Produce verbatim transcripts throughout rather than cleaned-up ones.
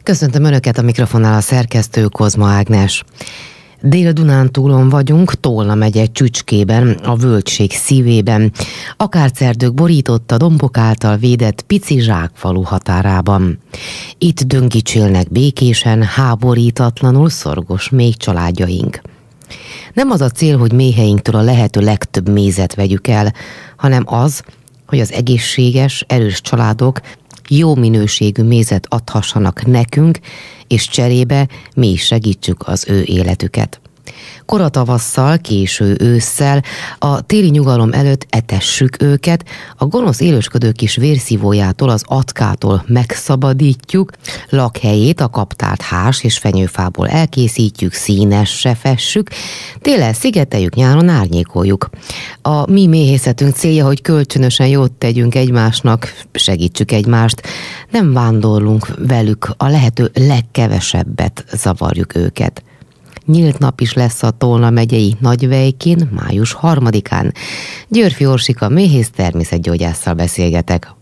Köszöntöm Önöket, a mikrofonnál a szerkesztő Kozma Ágnes. Dél-Dunántúlon vagyunk, Tolna megye Csücskében, a völgység szívében, akárcerdők borított, a dombok által védett pici zsákfalu határában. Itt döngicsélnek békésen, háborítatlanul szorgos méh családjaink. Nem az a cél, hogy méheinktől a lehető legtöbb mézet vegyük el, hanem az, hogy az egészséges, erős családok jó minőségű mézet adhassanak nekünk, és cserébe mi is segítsük az ő életüket. Kora tavasszal, késő ősszel, a téli nyugalom előtt etessük őket, a gonosz élősködő kis vérszívójától, az atkától megszabadítjuk, lakhelyét a kaptárt hás és fenyőfából elkészítjük, színessre fessük, télen szigeteljük, nyáron árnyékoljuk. A mi méhészetünk célja, hogy kölcsönösen jót tegyünk egymásnak, segítsük egymást, nem vándorlunk velük, a lehető legkevesebbet zavarjuk őket. Nyílt nap is lesz a Tolna megyei Nagyvejkén, május harmadikán. Györfi Orsika méhész természetgyógyásszal beszélgetek.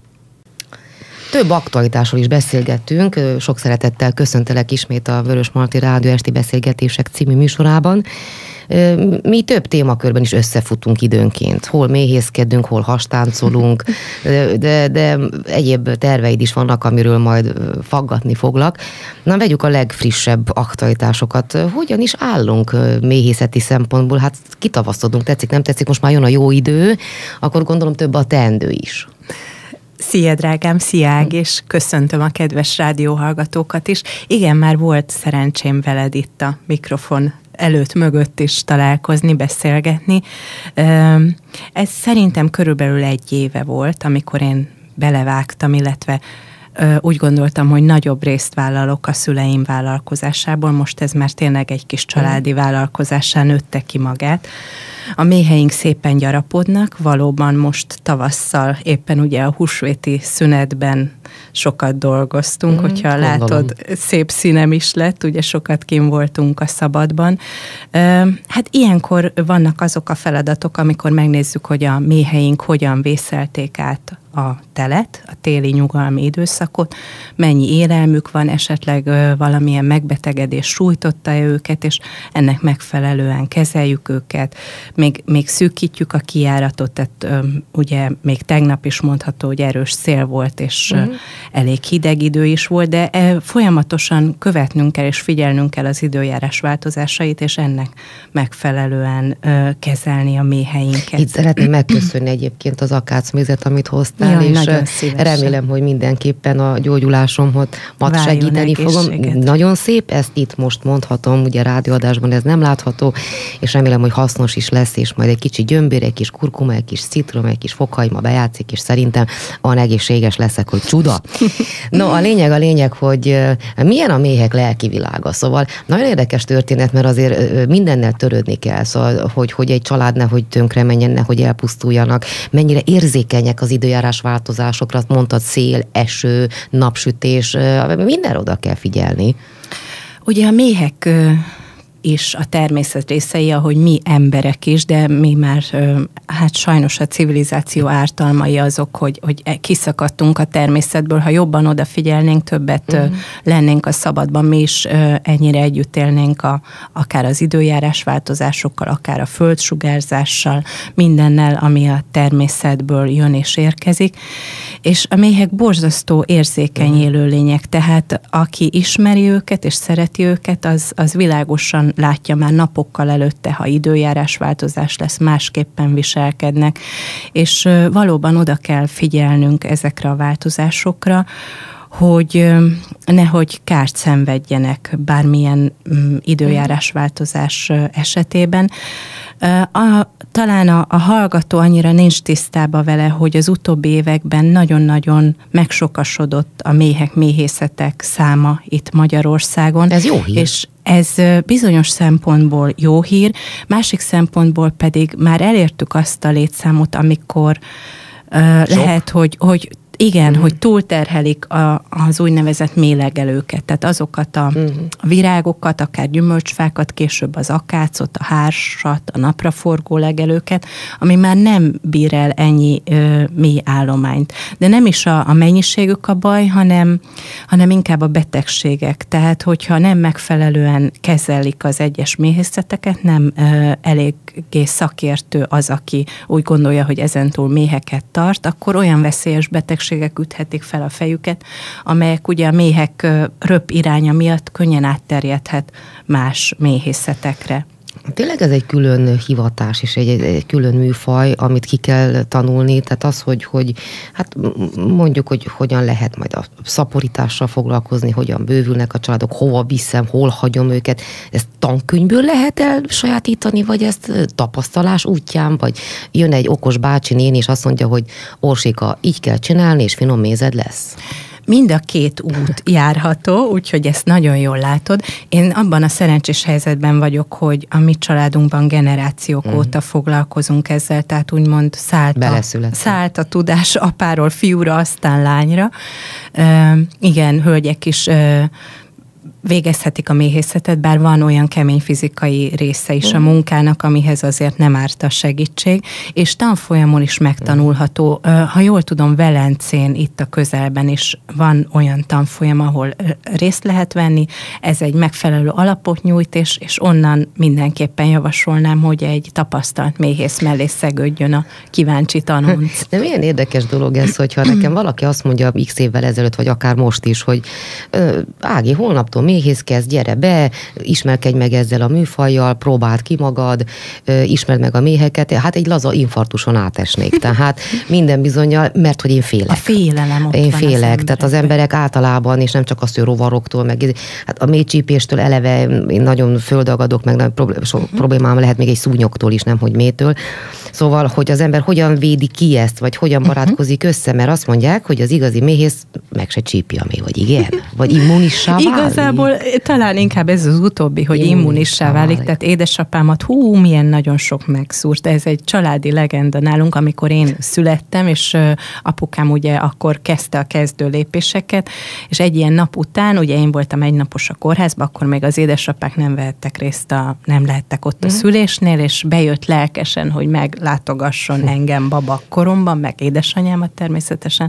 Több aktualitásról is beszélgettünk, sok szeretettel köszöntelek ismét a Vörösmarty Rádió esti beszélgetések című műsorában. Mi több témakörben is összefutunk időnként. Hol méhészkedünk, hol hastáncolunk, de, de egyéb terveid is vannak, amiről majd faggatni foglak. Na, vegyük a legfrissebb aktualitásokat. Hogyan is állunk méhészeti szempontból? Hát kitavaszodunk, tetszik, nem tetszik, most már jön a jó idő, akkor gondolom több a teendő is. Szia, drágám, szia Ág, és köszöntöm a kedves rádióhallgatókat is. Igen, már volt szerencsém veled itt a mikrofon előtt, mögött is találkozni, beszélgetni. Ez szerintem körülbelül egy éve volt, amikor én belevágtam, illetve úgy gondoltam, hogy nagyobb részt vállalok a szüleim vállalkozásából, most ez már tényleg egy kis családi vállalkozássá nőtte ki magát. A méheink szépen gyarapodnak, valóban most tavasszal, éppen ugye a húsvéti szünetben sokat dolgoztunk, mm, hogyha gondolom. Látod, szép színem is lett, ugye sokat kint voltunk a szabadban. Hát ilyenkor vannak azok a feladatok, amikor megnézzük, hogy a méheink hogyan vészelték át a telet, a téli nyugalmi időszakot, mennyi élelmük van, esetleg valamilyen megbetegedés sújtotta őket, és ennek megfelelően kezeljük őket. Még, még szűkítjük a kijáratot, tehát ugye még tegnap is mondható, hogy erős szél volt, és uh-huh. elég hideg idő is volt, de folyamatosan követnünk kell, és figyelnünk kell az időjárás változásait, és ennek megfelelően kezelni a méheinket. Itt szeretném megköszönni egyébként az akácmézet, amit hoztál, Jaj, és remélem, hogy mindenképpen a gyógyulásomhoz mat segíteni fogom. Nagyon szép, ezt itt most mondhatom, ugye rádióadásban ez nem látható, és remélem, hogy hasznos is lesz, és majd egy kicsi gyömbér, egy kis kurkuma, egy kis citrom, egy kis fokhagyma bejátszik, és szerintem olyan egészséges leszek, hogy csuda. No, a lényeg a lényeg, hogy milyen a méhek lelki világa. Szóval nagyon érdekes történet, mert azért mindennel törődni kell, szóval, hogy, hogy egy család nehogy tönkre menjen, nehogy elpusztuljanak, mennyire érzékenyek az időjárás változásokra, mondtad szél, eső, napsütés, mindenre oda kell figyelni. Ugye a méhek is a természet részei, ahogy mi emberek is, de mi már, hát sajnos a civilizáció ártalmai azok, hogy, hogy kiszakadtunk a természetből, ha jobban odafigyelnénk, többet mm. lennénk a szabadban, mi is ennyire együtt élnénk a, akár az időjárás változásokkal, akár a földsugárzással, mindennel, ami a természetből jön és érkezik. És a méhek borzasztó érzékeny élőlények, tehát aki ismeri őket és szereti őket, az, az világosan látja már napokkal előtte, ha időjárás változás lesz, másképpen viselkednek, és valóban oda kell figyelnünk ezekre a változásokra, hogy nehogy kárt szenvedjenek bármilyen időjárásváltozás esetében. A, talán a, a hallgató annyira nincs tisztában vele, hogy az utóbbi években nagyon-nagyon megsokasodott a méhek, méhészetek száma itt Magyarországon. Ez jó hír. És ez bizonyos szempontból jó hír, másik szempontból pedig már elértük azt a létszámot, amikor uh, lehet, hogy, hogy Igen, uh-huh. hogy túlterhelik a, az úgynevezett mélegelőket, tehát azokat a, uh-huh. a virágokat, akár gyümölcsfákat, később az akácot, a hársat, a napraforgó legelőket, ami már nem bír el ennyi ö, mély állományt. De nem is a, a mennyiségük a baj, hanem, hanem inkább a betegségek. Tehát, hogyha nem megfelelően kezelik az egyes méhészeteket, nem ö, eléggé szakértő az, aki úgy gondolja, hogy ezentúl méheket tart, akkor olyan veszélyes betegségek üthetik fel a fejüket, amelyek ugye a méhek röp iránya miatt könnyen átterjedhet más méhészetekre. Tényleg ez egy külön hivatás és egy, egy külön műfaj, amit ki kell tanulni, tehát az, hogy, hogy hát mondjuk, hogy hogyan lehet majd a szaporítással foglalkozni, hogyan bővülnek a családok, hova viszem, hol hagyom őket, ezt tankönyvből lehet elsajátítani, vagy ezt tapasztalás útján, vagy jön egy okos bácsi néni, és azt mondja, hogy Orséka, így kell csinálni, és finom mézed lesz. Mind a két út járható, úgyhogy ezt nagyon jól látod. Én abban a szerencsés helyzetben vagyok, hogy a mi családunkban generációk mm. óta foglalkozunk ezzel, tehát úgymond szállt a, szállt a tudás apáról fiúra, aztán lányra. Uh, igen, hölgyek is uh, végezhetik a méhészetet, bár van olyan kemény fizikai része is a munkának, amihez azért nem árt a segítség, és tanfolyamon is megtanulható. Ha jól tudom, Velencén itt a közelben is van olyan tanfolyam, ahol részt lehet venni, ez egy megfelelő alapot nyújt, és, és onnan mindenképpen javasolnám, hogy egy tapasztalt méhész mellé szegődjön a kíváncsi tanulc. De milyen érdekes dolog ez, hogyha nekem valaki azt mondja x évvel ezelőtt, vagy akár most is, hogy Ági, holnaptól méhészkedj, gyere be, ismerkedj meg ezzel a műfajjal, próbáld ki magad, ismerd meg a méheket, hát egy laza infarktuson átesnék. Tehát minden bizonnyal, mert hogy én félek. A félelem ott Én van félek, az tehát az emberek általában, és nem csak azt, hogy rovaroktól, meg hát a méhcsípéstől eleve én nagyon földagadok, meg nem problém, so, uh-huh. problémám lehet még egy szúnyoktól is, nem hogy métől. Szóval, hogy az ember hogyan védi ki ezt, vagy hogyan barátkozik uh-huh. össze, mert azt mondják, hogy az igazi méhész meg se csípja a méh, vagy igen? Vagy immunissá válik? Igazából talán inkább ez az utóbbi, hogy immunissá válik, válik. Tehát édesapámat, hú, milyen nagyon sok megszúrt. Ez egy családi legenda nálunk, amikor én születtem, és apukám ugye akkor kezdte a kezdő lépéseket, és egy ilyen nap után, ugye én voltam egynapos a kórházban, akkor még az édesapák nem vehettek részt, a, nem lehettek ott a szülésnél, és bejött lelkesen, hogy meglátogasson engem baba koromban, meg édesanyámat természetesen,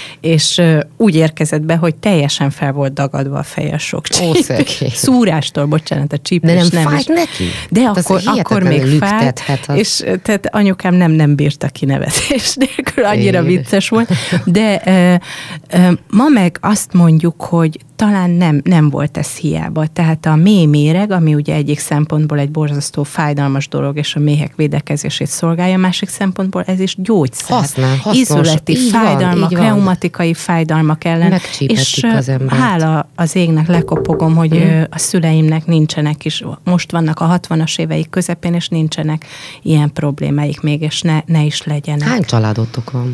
és úgy érkezett be, hogy teljesen fel volt dagadva a feje sok csípés. Szúrástól, bocsánat, a csípés de nem, nem fájt is. neki? De akkor, akkor még fájt, az... és tehát anyukám nem, nem bírta kinevetés nélkül, annyira Édes. vicces volt. De ö, ö, ma meg azt mondjuk, hogy talán nem, nem volt ez hiába. Tehát a mély méreg, ami ugye egyik szempontból egy borzasztó fájdalmas dolog, és a méhek védekezését szolgálja, másik szempontból ez is gyógyszer. Használ, hasznos. Izületi így fájdalmak, van, reumatikai fájdalmak ellen. És az embert. Hála az égnek lekopogom, hogy hmm. a szüleimnek nincsenek is, most vannak a hatvanas éveik közepén, és nincsenek ilyen problémáik még, és ne, ne is legyenek. Hány családotok van?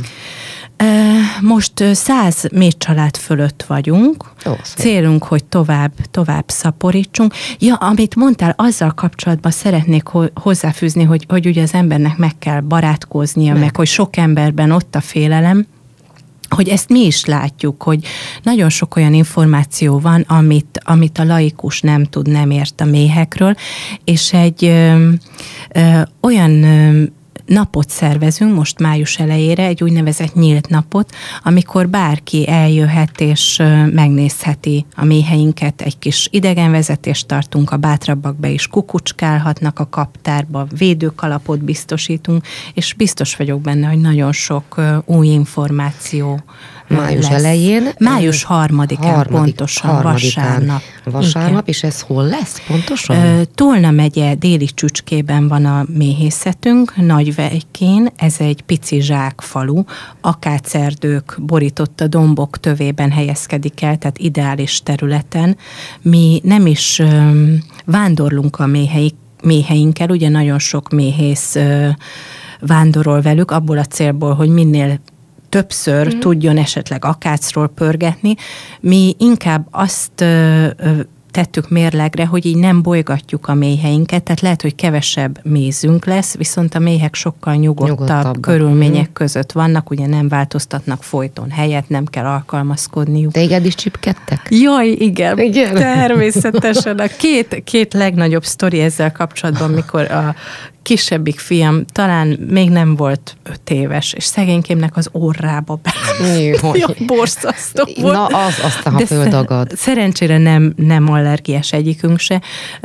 Most száz méhcsalád fölött vagyunk. Ó, Célunk, hogy tovább, tovább szaporítsunk. Ja, amit mondtál, azzal kapcsolatban szeretnék hozzáfűzni, hogy, hogy ugye az embernek meg kell barátkoznia, meg. meg hogy sok emberben ott a félelem, hogy ezt mi is látjuk, hogy nagyon sok olyan információ van, amit, amit a laikus nem tud, nem ért a méhekről, és egy ö, ö, olyan ö, napot szervezünk most május elejére, egy úgynevezett nyílt napot, amikor bárki eljöhet és megnézheti a méheinket, egy kis idegenvezetést tartunk, a bátrabbak be is kukucskálhatnak a kaptárba, védőkalapot biztosítunk, és biztos vagyok benne, hogy nagyon sok új információ Május lesz. elején. Május harmadikán harmadik, pontosan, harmadikán, vasárnap. Vasárnap, igen. És ez hol lesz pontosan? Tolna megye déli csücskében van a méhészetünk, Nagyvejkén, ez egy pici zsákfalu, akácerdők borított a dombok tövében helyezkedik el, tehát ideális területen. Mi nem is um, vándorlunk a méheik, méheinkkel, ugye nagyon sok méhész uh, vándorol velük, abból a célból, hogy minél többször mm. tudjon esetleg akácról pörgetni. Mi inkább azt ö, ö, tettük mérlegre, hogy így nem bolygatjuk a méheinket, tehát lehet, hogy kevesebb mézünk lesz, viszont a méhek sokkal nyugodtabb, nyugodtabb. körülmények hmm. között vannak, ugye nem változtatnak folyton helyet, nem kell alkalmazkodniuk. Téged is csipkedtek? Jaj, igen, igen. Természetesen. A két, két legnagyobb sztori ezzel kapcsolatban, mikor a kisebbik fiam talán még nem volt öt éves, és szegénykémnek az orrába be. Olyan borzasztó volt. Na, az aztán, ha földagad. Szerencsére nem, nem allergiás egyikünk se.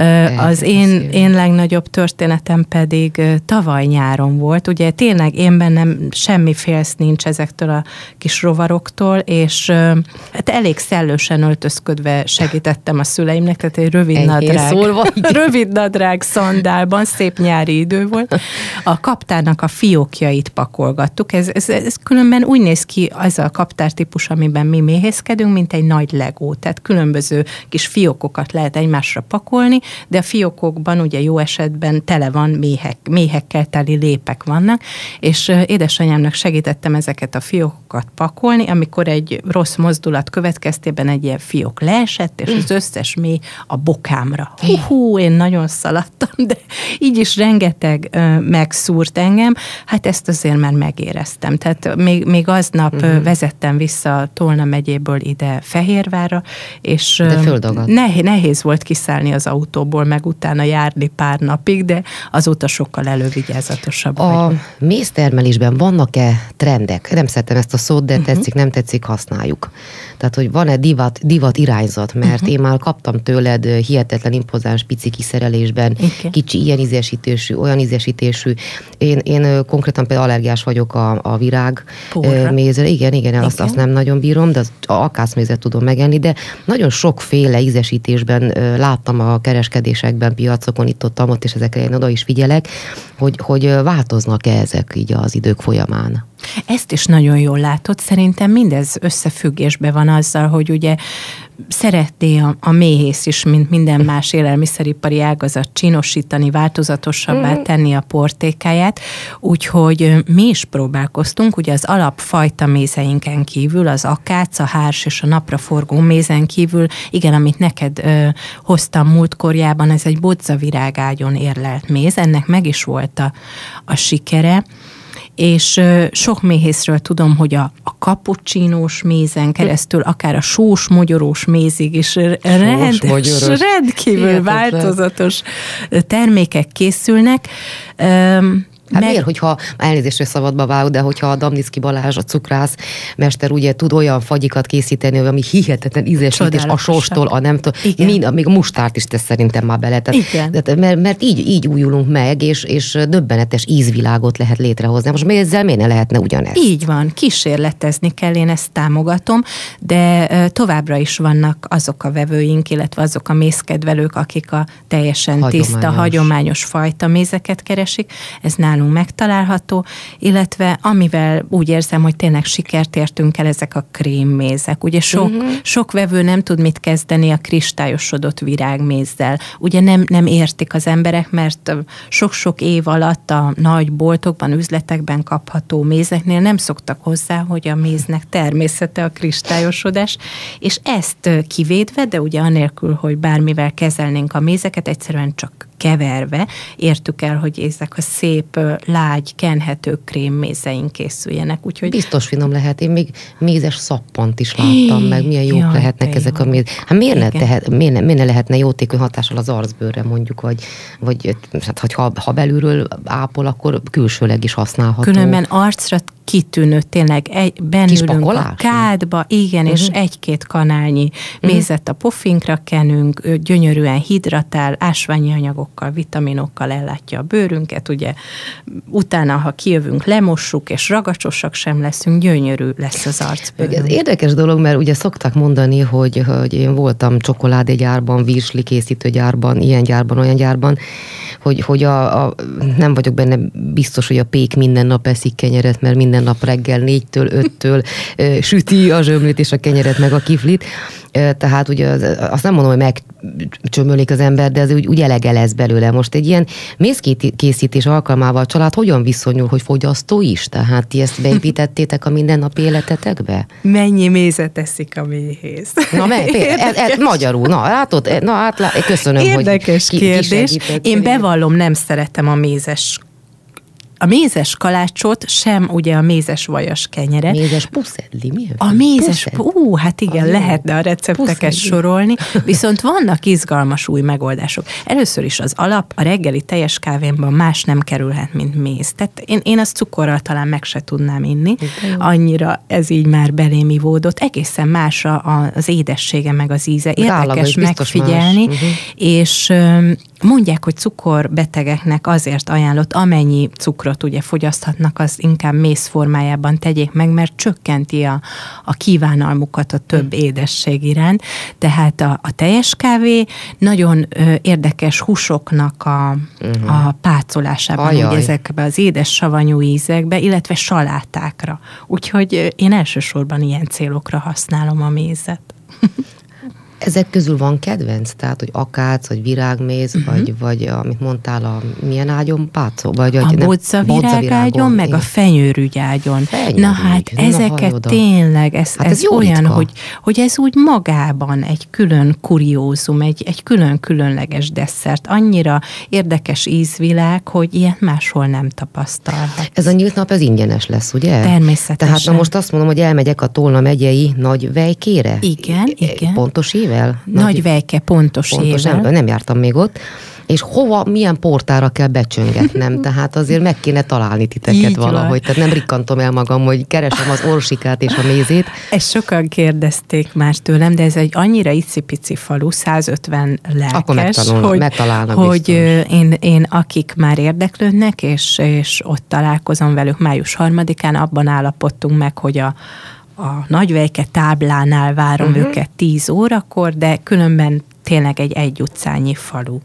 Az én, én legnagyobb történetem pedig tavaly nyáron volt. Ugye tényleg én bennem semmi félsz nincs ezektől a kis rovaroktól, és hát elég szellősen öltözködve segítettem a szüleimnek, tehát egy rövid nadrág, rövid nadrág szandálban, szép nyári idő volt. A kaptárnak a fiókjait pakolgattuk. Ez, ez, ez különben úgy néz ki az a kaptártípus, amiben mi méhészkedünk, mint egy nagy legó. Tehát különböző kis fiókokat lehet egymásra pakolni, de a fiókokban ugye jó esetben tele van méhek, méhekkel teli lépek vannak, és édesanyámnak segítettem ezeket a fiókokat pakolni, amikor egy rossz mozdulat következtében egy ilyen fiók leesett, és az összes méh a bokámra. Hú, hú, én nagyon szaladtam, de így is rengeteg megszúrt engem, hát ezt azért már megéreztem. Tehát még, még aznap uh-huh. vezettem vissza Tolna megyéből ide Fehérvárra, és nehéz, nehéz volt kiszállni az autóból, meg utána járni pár napig, de azóta sokkal elővigyázatosabb A vagyok. méztermelésben vannak-e trendek? Nem szeretem ezt a szót, de uh-huh. tetszik, nem tetszik, használjuk. Tehát, hogy van-e divat, divat irányzat, mert uh-huh. én már kaptam tőled hihetetlen impozáns pici kiszerelésben, okay. kicsi ilyen ízesítésű, olyan ízesítésű. Én, én konkrétan például allergiás vagyok a, a virág mézre. Igen, igen, igen. Azt, azt nem nagyon bírom, de a akácmézet tudom megenni, de nagyon sokféle ízesítésben láttam a kereskedésekben, piacokon, itt-ott, ott, és ezekre én oda is figyelek, hogy, hogy változnak-e ezek így az idők folyamán. Ezt is nagyon jól látod, szerintem mindez összefüggésben van azzal, hogy ugye szeretné a, a méhész is, mint minden más élelmiszeripari ágazat csinosítani, változatosabbá tenni a portékáját, úgyhogy mi is próbálkoztunk, ugye az alapfajta mézeinken kívül, az akác, a hárs és a napraforgó mézen kívül, igen, amit neked ö, hoztam múltkorjában, ez egy bodzavirágágyon érlelt méz, ennek meg is volt a, a sikere, és sok méhészről tudom, hogy a, a kapucsinós mézen keresztül, akár a sós, mogyorós mézig is rend, rendkívül Hihetetlen. változatos termékek készülnek. Hát meg... miért, hogyha elnézésre szabadba vágok, de hogyha a Damniszki Balázs, a cukrász mester ugye tud olyan fagyikat készíteni, ami hihetetlen ízesítés a sóstól, a nem tudom, mind, még a mustárt is tesz szerintem már bele. Tehát, mert, mert így, így újulunk meg, és, és döbbenetes ízvilágot lehet létrehozni. Most még ezzel miért ne lehetne ugyanezt? Így van, kísérletezni kell, én ezt támogatom, de továbbra is vannak azok a vevőink, illetve azok a mézkedvelők, akik a teljesen hagyományos. tiszta, hagyományos fajta mézeket keresik. Ez nálunk megtalálható, illetve amivel úgy érzem, hogy tényleg sikert értünk el, ezek a krémmézek. Ugye sok, uh-huh. sok vevő nem tud mit kezdeni a kristályosodott virágmézzel. Ugye nem, nem értik az emberek, mert sok-sok év alatt a nagy boltokban, üzletekben kapható mézeknél nem szoktak hozzá, hogy a méznek természete a kristályosodás, és ezt kivédve, de ugye anélkül, hogy bármivel kezelnénk a mézeket, egyszerűen csak keverve értük el, hogy ezek a szép, lágy, kenhető krémmézeink készüljenek. Úgyhogy... Biztos finom lehet. Én még mézes szappant is láttam Hé, meg. Milyen jók jaj, lehetnek ezek jó. a méz. Hát miért ne, tehet, miért, ne, miért ne lehetne jótékony hatással az arcbőrre mondjuk, vagy, vagy hát, ha, ha belülről ápol, akkor külsőleg is használható. Különben arcra kitűnő, tényleg egy, bennülünk a kádba, igen, uh-huh. és egy-két kanálnyi uh-huh. mézet a pofinkra kenünk, gyönyörűen hidratál, ásványi anyagokkal, vitaminokkal ellátja a bőrünket, ugye utána, ha kijövünk, lemossuk, és ragacsosak sem leszünk, gyönyörű lesz az arcbőrünk. Ez érdekes dolog, mert ugye szoktak mondani, hogy, hogy én voltam csokoládégyárban, virsli készítőgyárban, ilyen gyárban, olyan gyárban, hogy, hogy a, a, nem vagyok benne biztos, hogy a pék minden nap eszik kenyeret, mert minden minden nap reggel négytől, öttől süti a zsömlét és a kenyeret meg a kiflit. Tehát ugye az, azt nem mondom, hogy megcsömölik az ember, de ez úgy, úgy elege lesz belőle. Most egy ilyen mézkészítés alkalmával a család hogyan viszonyul, hogy fogyasztó is? Tehát ti ezt beépítettétek a mindennapi életetekbe? Mennyi mézet eszik a méhész? Na, me, e, e, magyarul, na, látod? Na, hát, lá, köszönöm, érdekes hogy kérdés. Ki Én bevallom, nem szeretem a mézes A mézes kalácsot, sem ugye a mézes vajas kenyeret. Mézes puszedli, mi? A mézes, ú, hát igen, a lehetne a recepteket puszedli. sorolni, viszont vannak izgalmas új megoldások. Először is az alap, a reggeli teljes kávémban más nem kerülhet, mint méz. Tehát én, én azt cukorral talán meg se tudnám inni, annyira ez így már belém ivódott. Egészen más a, az édessége, meg az íze. Érdekes megfigyelni, uh-huh. és mondják, hogy cukorbetegeknek azért ajánlott, amennyi cukrot ugye fogyaszthatnak, az inkább méz formájában tegyék meg, mert csökkenti a, a kívánalmukat a több mm. édesség iránt. Tehát a, a teljes kávé nagyon ö, érdekes húsoknak a, uh-huh. a pácolásában, ugye ezekbe az édes savanyú ízekbe, illetve salátákra. Úgyhogy én elsősorban ilyen célokra használom a mézet. Ezek közül van kedvenc? Tehát, hogy akác, vagy virágméz, uh-huh. vagy, vagy amit mondtál, a milyen ágyon? Pácó? Vagy, a bodzavirágágyon, meg a fenyőrügyágyon. Fenyőrügy. Na hát na, ezeket na, tényleg, ez, hát ez, ez olyan, hogy, hogy ez úgy magában egy külön kuriózum, egy, egy külön-különleges desszert. Annyira érdekes ízvilág, hogy ilyet máshol nem tapasztalhat. Ez a nyílt nap, ez ingyenes lesz, ugye? Természetesen. Tehát na most azt mondom, hogy elmegyek a Tolna megyei Nagyvejkére? Igen, igen. Pontos év? Nagyvejke, pontos, pontos ével. Nem, nem jártam még ott. És hova, milyen portára kell becsöngetnem, tehát azért meg kéne találni titeket így valahogy. Van. Tehát nem rikkantom el magam, hogy keresem az orsikát és a mézét. Ezt sokan kérdezték már tőlem, de ez egy annyira icipici falu, százötven lelkes, akkor megtanulnak, megtalálnak hogy én, én akik már érdeklődnek, és, és ott találkozom velük május harmadikán, abban állapodtunk meg, hogy a a Nagyvejke táblánál várom uh-huh. őket tíz órakor, de különben tényleg egy egy utcányi falu.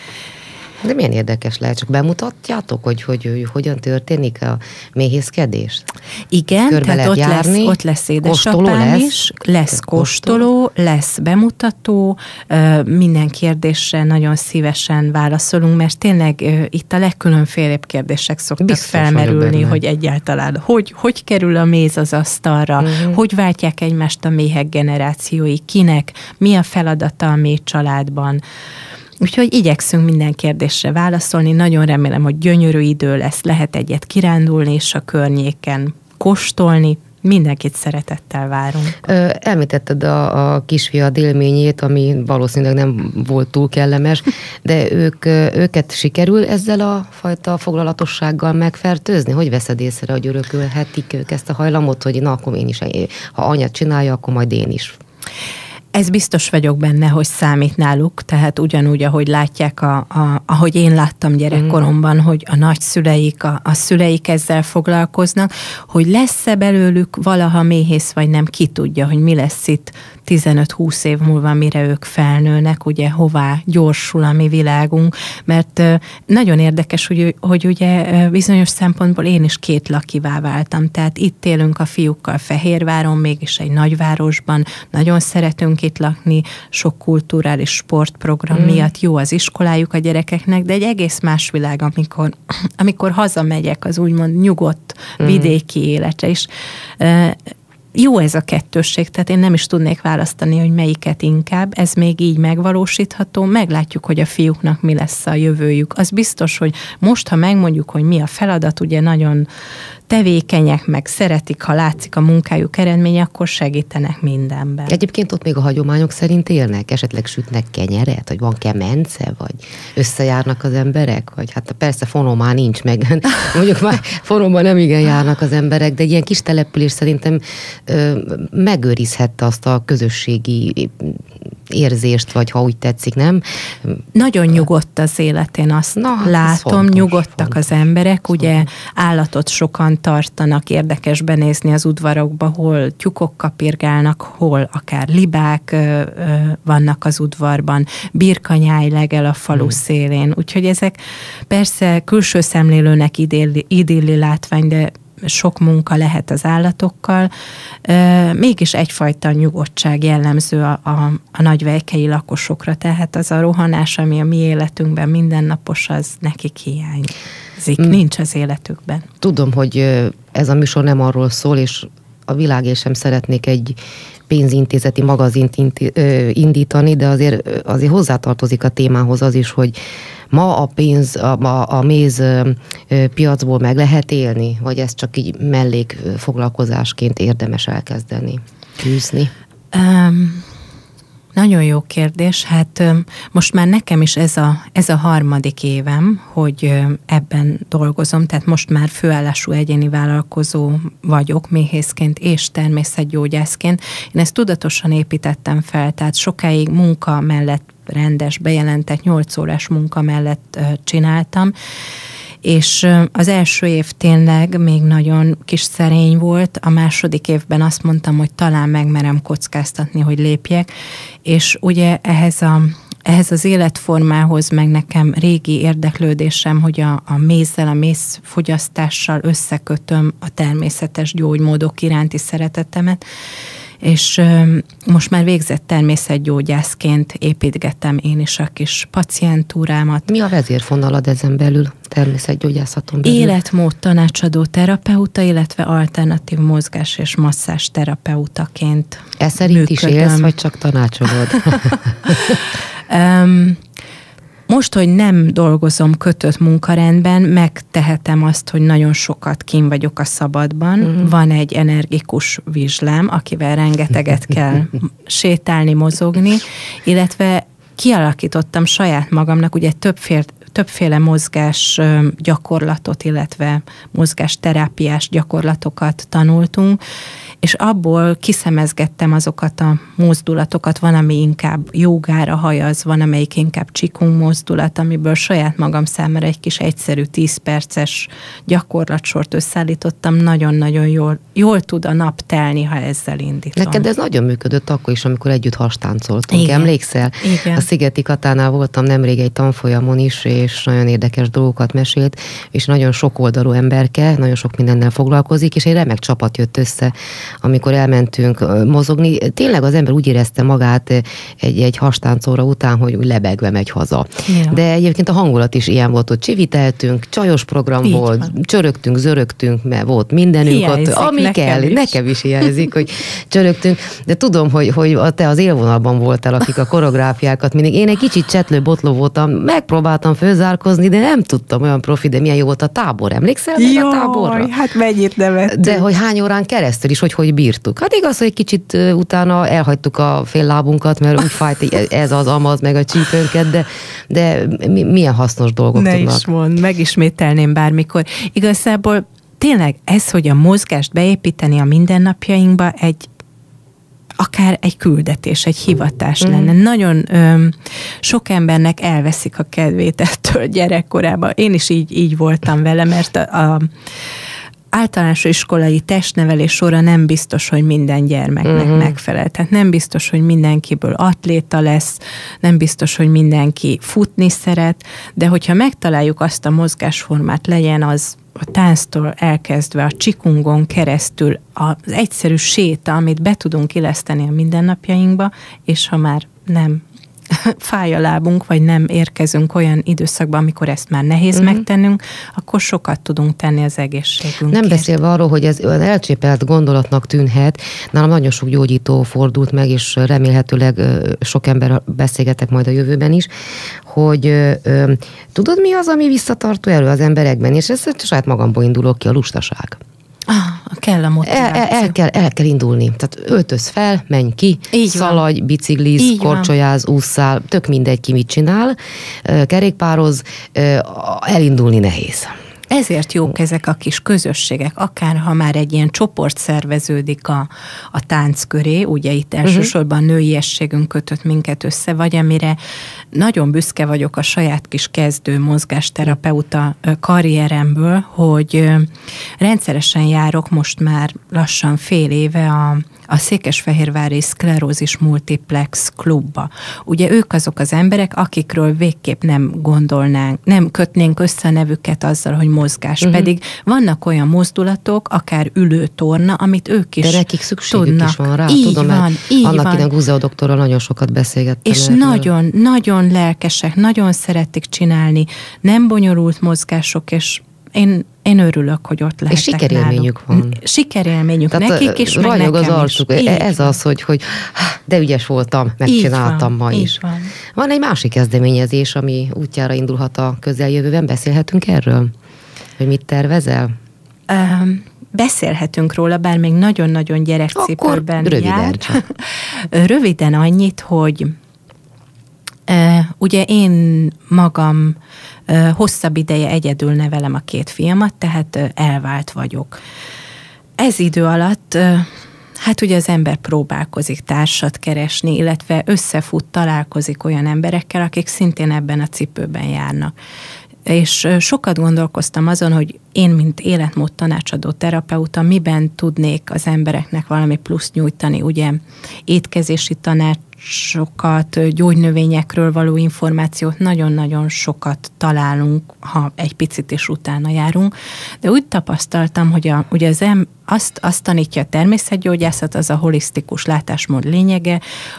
De milyen érdekes lehet, csak bemutatjátok, hogy, hogy, hogy hogyan történik a méhészkedés? Igen, körbe tehát ott járni, lesz, ott lesz édesapám lesz, is, lesz kóstoló, lesz bemutató, minden kérdésre nagyon szívesen válaszolunk, mert tényleg itt a legkülönfélebb kérdések szoktak biztos felmerülni, hogy egyáltalán hogy, hogy kerül a méz az asztalra, uh-huh. hogy váltják egymást a méhek generációi, kinek, mi a feladata a méh családban. Úgyhogy igyekszünk minden kérdésre válaszolni. Nagyon remélem, hogy gyönyörű idő lesz, lehet egyet kirándulni és a környéken kóstolni. Mindenkit szeretettel várunk. Ö, említetted a, a kisfiad élményét, ami valószínűleg nem volt túl kellemes, de ők, őket sikerül ezzel a fajta foglalatossággal megfertőzni? Hogy veszed észre, hogy örökölhetik ők ezt a hajlamot, hogy na, akkor én is, ha anya csinálja, akkor majd én is. Ez biztos vagyok benne, hogy számít náluk, tehát ugyanúgy, ahogy látják, a, a, ahogy én láttam gyerekkoromban, mm. hogy a nagyszüleik, a, a szüleik ezzel foglalkoznak, hogy lesz-e belőlük valaha méhész, vagy nem, ki tudja, hogy mi lesz itt tizenöt-húsz év múlva, mire ők felnőnek, ugye hová gyorsul a mi világunk, mert nagyon érdekes, hogy, hogy ugye bizonyos szempontból én is két lakivá váltam, tehát itt élünk a fiúkkal Fehérváron, mégis egy nagyvárosban, nagyon szeretünk itt lakni, sok kulturális sportprogram mm. miatt jó az iskolájuk a gyerekeknek, de egy egész más világ, amikor, amikor hazamegyek az úgymond nyugodt mm. vidéki életre is. Jó ez a kettősség, tehát én nem is tudnék választani, hogy melyiket inkább, ez még így megvalósítható, meglátjuk, hogy a fiúknak mi lesz a jövőjük. Az biztos, hogy most, ha megmondjuk, hogy mi a feladat, ugye nagyon tevékenyek, meg szeretik, ha látszik a munkájuk eredménye, akkor segítenek mindenben. Egyébként ott még a hagyományok szerint élnek? Esetleg sütnek kenyeret? Vagy van kemence? Vagy összejárnak az emberek? Vagy hát persze fonom már nincs meg. Mondjuk már fonomban nem igen járnak az emberek, de egy ilyen kis település szerintem ö, megőrizhette azt a közösségi érzést, vagy ha úgy tetszik, nem? Nagyon nyugodt az élet, én azt Na, látom, fontos, nyugodtak fontos, az emberek, ugye fontos. Állatot sokan tartanak, érdekes benézni az udvarokba, hol tyúkok kapirgálnak, hol akár libák ö, ö, vannak az udvarban, birkanyáj legel a falu hmm. szélén, úgyhogy ezek persze külső szemlélőnek idilli, idilli látvány, de sok munka lehet az állatokkal, mégis egyfajta nyugodtság jellemző a, a, a nagyvejkei lakosokra, tehát az a rohanás, ami a mi életünkben mindennapos, az nekik hiányzik, mm. nincs az életükben. Tudom, hogy ez a műsor nem arról szól, és a világért sem szeretnék egy pénzintézeti magazint indítani, de azért, azért hozzátartozik a témához az is, hogy ma a pénz, a, a méz piacból meg lehet élni, vagy ezt csak így mellékfoglalkozásként érdemes elkezdeni, űzni? Um, nagyon jó kérdés. Hát most már nekem is ez a, ez a harmadik évem, hogy ebben dolgozom, tehát most már főállású egyéni vállalkozó vagyok, méhészként és természetgyógyászként. Én ezt tudatosan építettem fel, tehát sokáig munka mellett, rendes, bejelentett nyolc órás munka mellett csináltam, és az első év tényleg még nagyon kis szerény volt, a második évben azt mondtam, hogy talán megmerem kockáztatni, hogy lépjek, és ugye ehhez a ehhez az életformához, meg nekem régi érdeklődésem, hogy a, a mézzel, a mézfogyasztással összekötöm a természetes gyógymódok iránti szeretetemet, és most már végzett természetgyógyászként építgetem én is a kis pacientúrámat. Mi a vezérfonalad ezen belül, természetgyógyászaton belül? Életmód tanácsadó terapeuta, illetve alternatív mozgás és masszás terapeutaként Ez szerint működöm. Is élsz, vagy csak tanácsolod? um, Most, hogy nem dolgozom kötött munkarendben, megtehetem azt, hogy nagyon sokat kín vagyok a szabadban. Uh-huh. Van egy energikus vizslám, akivel rengeteget kell sétálni, mozogni, illetve kialakítottam saját magamnak, ugye többféle, többféle mozgás gyakorlatot, illetve mozgásterápiás gyakorlatokat tanultunk, és abból kiszemezgettem azokat a mozdulatokat, van, ami inkább jógára hajaz, van, amelyik inkább csikung mozdulat, amiből saját magam számára egy kis egyszerű tíz perces gyakorlatsort összeállítottam, nagyon-nagyon jól, jól tud a nap telni, ha ezzel indítom. Neked ez nagyon működött akkor is, amikor együtt hastáncoltunk, Igen. emlékszel? Igen. A Szigeti Katánál voltam nemrég egy tanfolyamon is, és nagyon érdekes dolgokat mesélt, és nagyon sokoldalú emberke, nagyon sok mindennel foglalkozik, és egy remek csapat jött össze, amikor elmentünk mozogni. Tényleg az ember úgy érezte magát egy, egy hastáncolra után, hogy úgy lebegve megy haza. Ja. De egyébként a hangulat is ilyen volt, hogy csiviteltünk, csajos program Így volt, van. Csörögtünk, zörögtünk, mert volt mindenünk hiányzik, ott, ami nekem kell, is. nekem is hiányzik, hogy csörögtünk, de tudom, hogy, hogy te az élvonalban voltál, akik a koreográfiákat mindig. Én egy kicsit csetlő-botló voltam, megpróbáltam főzárkozni, de nem tudtam, olyan profi, de milyen jó volt a tábor, emlékszel meg Jaj, a táborra? Hát mennyit nevettünk. De hogy hány órán keresztül is, hogy hogy bírtuk. Hát igaz, hogy egy kicsit utána elhagytuk a fél lábunkat, mert úgy fájt ez az amaz, meg a csípőnket, de, de milyen hasznos dolgok ne tudnak. Ne is mond, megismételném bármikor. Igazából tényleg ez, hogy a mozgást beépíteni a mindennapjainkba, egy akár egy küldetés, egy hivatás mm. lenne. Nagyon öm, sok embernek elveszik a kedvét ettől gyerekkorában. Én is így, így voltam vele, mert a, a általános iskolai testnevelés sorra nem biztos, hogy minden gyermeknek uh-huh. megfelel. Tehát nem biztos, hogy mindenkiből atléta lesz, nem biztos, hogy mindenki futni szeret, de hogyha megtaláljuk azt a mozgásformát, legyen az a tánctól elkezdve a csikungon keresztül az egyszerű séta, amit be tudunk illeszteni a mindennapjainkba, és ha már nem fáj a lábunk, vagy nem érkezünk olyan időszakba, amikor ezt már nehéz mm. megtennünk, akkor sokat tudunk tenni az egészségünkért. Nem beszélve arról, hogy ez elcsépelt gondolatnak tűnhet, nálam nagyon sok gyógyító fordult meg, és remélhetőleg sok ember beszélgetek majd a jövőben is, hogy ö, tudod, mi az, ami visszatartó erő az emberekben, és ezt saját magamból indulok ki, a lustaság. Ah, kell a motiváció. El, el, el, kell, el kell indulni. Tehát öltöz fel, menj ki, Így szaladj, van. bicikliz, Így korcsolyáz, van. ússzál, tök mindegy ki mit csinál, kerékpároz, elindulni nehéz. Ezért jók ezek a kis közösségek, akár ha már egy ilyen csoport szerveződik a, a tánc köré, ugye itt elsősorban uh-huh. nőiességünk kötött minket össze, vagy amire nagyon büszke vagyok a saját kis kezdő mozgásterapeuta karrieremből, hogy rendszeresen járok most már lassan fél éve a a Székesfehérvári Szklerózis Multiplex klubba. Ugye ők azok az emberek, akikről végképp nem gondolnánk, nem kötnénk össze a nevüket azzal, hogy mozgás. Uh-huh. Pedig vannak olyan mozdulatok, akár ülőtorna, amit ők is de nekik szükségük tudnak. Is van rá, így tudom, van, így annak van. idején Guzeo doktorral nagyon sokat beszélgettem. És erről. nagyon, nagyon lelkesek, nagyon szeretik csinálni, nem bonyolult mozgások, és én, én örülök, hogy ott lehetek. És sikerélményük van. Sikerélményük tehát nekik is, meg nekem az arcuk. is. Ez van. Az, hogy, hogy de ügyes voltam, megcsináltam ma is. Van. van egy másik kezdeményezés, ami útjára indulhat a közeljövőben. Beszélhetünk erről? Hogy mit tervezel? Um, Beszélhetünk róla, bár még nagyon-nagyon gyerekcipőben Akkor röviden jár. csak. Röviden annyit, hogy uh, ugye én magam uh, hosszabb ideje egyedül nevelem a két fiamat, tehát uh, elvált vagyok. Ez idő alatt uh, hát ugye az ember próbálkozik társat keresni, illetve összefut, találkozik olyan emberekkel, akik szintén ebben a cipőben járnak. És sokat gondolkoztam azon, hogy én, mint életmód tanácsadó terapeuta, miben tudnék az embereknek valami plusz nyújtani, ugye étkezési tanácsokat, gyógynövényekről való információt nagyon-nagyon sokat találunk, ha egy picit is utána járunk, de úgy tapasztaltam, hogy a, ugye az em, azt, azt tanítja a természetgyógyászat, az a holisztikus látásmód lényege,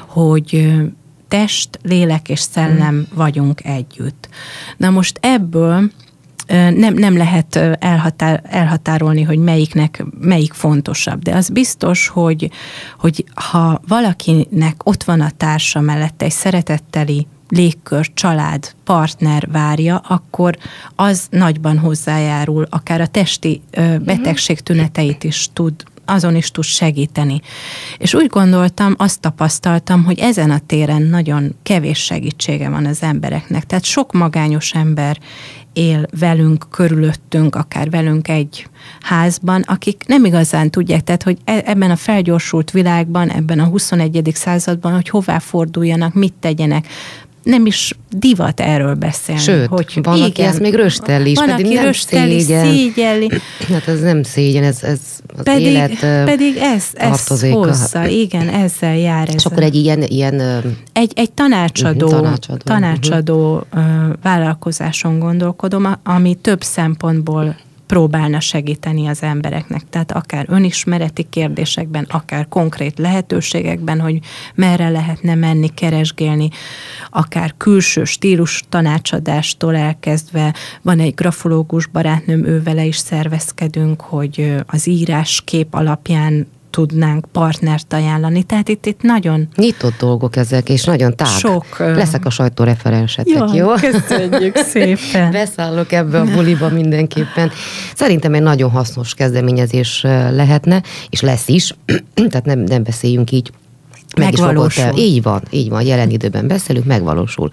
hogy test, lélek és szellem vagyunk együtt. Na most ebből nem, nem lehet elhatár, elhatárolni, hogy melyiknek melyik fontosabb, de az biztos, hogy, hogy ha valakinek ott van a társa mellette egy szeretetteli légkör, család, partner várja, akkor az nagyban hozzájárul, akár a testi betegség tüneteit is tud azon is tud segíteni. És úgy gondoltam, azt tapasztaltam, hogy ezen a téren nagyon kevés segítsége van az embereknek. Tehát sok magányos ember él velünk, körülöttünk, akár velünk egy házban, akik nem igazán tudják, tehát hogy ebben a felgyorsult világban, ebben a huszonegyedik században, hogy hová forduljanak, mit tegyenek, nem is divat erről beszélni. Sőt, hogy van, igen, aki ezt még röstelli is, van, pedig aki nem rösteli, szégyen. szégyelli. Hát ez nem szégyen, ez, ez az pedig, élet pedig ez, ez hozza, igen, ezzel jár. És akkor egy ilyen... ilyen egy, egy tanácsadó, tanácsadó, tanácsadó uh-huh. vállalkozáson gondolkodom, ami több szempontból próbálna segíteni az embereknek. Tehát akár önismereti kérdésekben, akár konkrét lehetőségekben, hogy merre lehetne menni, keresgélni, akár külső stílus tanácsadástól elkezdve. Van egy grafológus barátnőm, ővele is szervezkedünk, hogy az íráskép alapján tudnánk partnert ajánlani. Tehát itt, itt nagyon... nyitott dolgok ezek, és nagyon tág. Sok... Leszek a sajtóreferensetek, jó? Jó, köszönjük szépen. Beszállok ebbe a buliba mindenképpen. Szerintem egy nagyon hasznos kezdeményezés lehetne, és lesz is, tehát nem, nem beszéljünk így. Meg megvalósul. Is így van, így van, jelen időben beszélünk, megvalósul.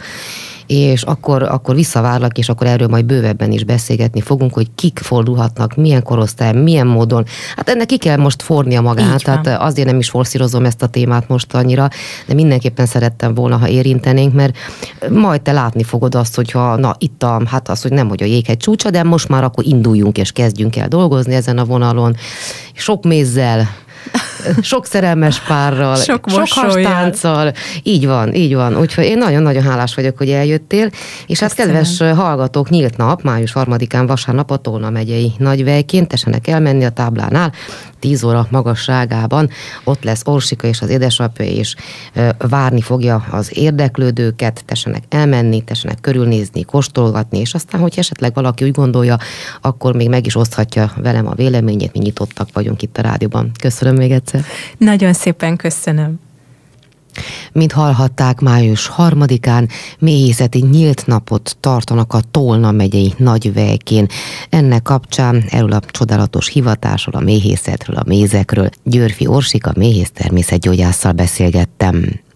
És akkor, akkor visszavárlak, és akkor erről majd bővebben is beszélgetni fogunk, hogy kik fordulhatnak, milyen korosztály, milyen módon. Hát ennek ki kell most fornia magát, tehát azért nem is forszírozom ezt a témát most annyira, de mindenképpen szerettem volna, ha érintenénk, mert majd te látni fogod azt, hogyha na itt a, hát az, hogy nem, hogy a jéghegy csúcsa, de most már akkor induljunk és kezdjünk el dolgozni ezen a vonalon. Sok mézzel, sok szerelmes párral, sok, sok hastánccal. Így van, így van. Úgyhogy én nagyon-nagyon hálás vagyok, hogy eljöttél. És hát kedves hallgatók, nyílt nap, május harmadikán vasárnap a Tolna megyei Nagyvejkén, tessenek elmenni a táblánál, tíz óra magasságában. Ott lesz Orsika és az édesapja, és várni fogja az érdeklődőket, tessenek elmenni, tessenek körülnézni, kóstolgatni, és aztán, hogy esetleg valaki úgy gondolja, akkor még meg is oszthatja velem a véleményét, mi nyitottak vagyunk itt a rádióban. Köszönöm még egyszer. Nagyon szépen köszönöm. Mint hallhatták, május harmadikán méhészeti nyílt napot tartanak a Tolna megyei Nagyvejkén. Ennek kapcsán erről a csodálatos hivatásról, a méhészetről, a mézekről Györfi Orsika méhész természetgyógyásszal beszélgettem.